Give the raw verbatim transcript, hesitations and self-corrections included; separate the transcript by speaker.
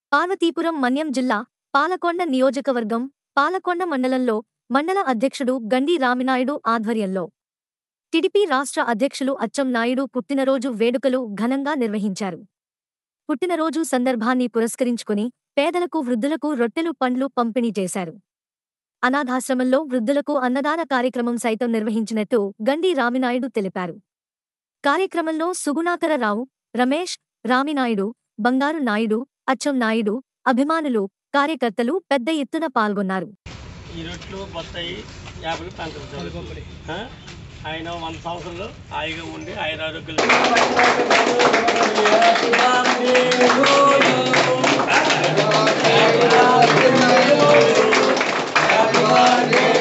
Speaker 1: పార్వతీపురం మన్యం జిల్లా పాలకొండ నియోజకవర్గం పాలకొండ మండలంలో మండల అధ్యక్షుడు గండి రామినాయుడు ఆధ్వర్యంలో టీడీపీ రాష్ట్ర అధ్యక్షులు అచ్చం నాయుడు పుట్టినరోజు వేడుకలు ఘనంగా నిర్వహించారు. పుట్టినరోజు సందర్భాన్ని పురస్కరించుకుని పేదలకు వృద్ధులకు రొట్టెలు పండ్లు పంపిణీ చేశారు. అనాథాశ్రమంలో వృద్ధులకు అన్నదాన కార్యక్రమం సైతం నిర్వహించినట్టు గండి రామినాయుడు తెలిపారు. కార్యక్రమంలో సుగుణాకర రావు, రమేష్, రామినాయుడు, బంగారు నాయుడు, అచ్చం నాయుడు, అభిమానులు, కార్యకర్తలు పెద్ద ఎత్తున పాల్గొన్నారు.
Speaker 2: ఆయన వంద సంవత్సరాలు హాయిగా ఉండి ఆయన ఆరోగ్యాలు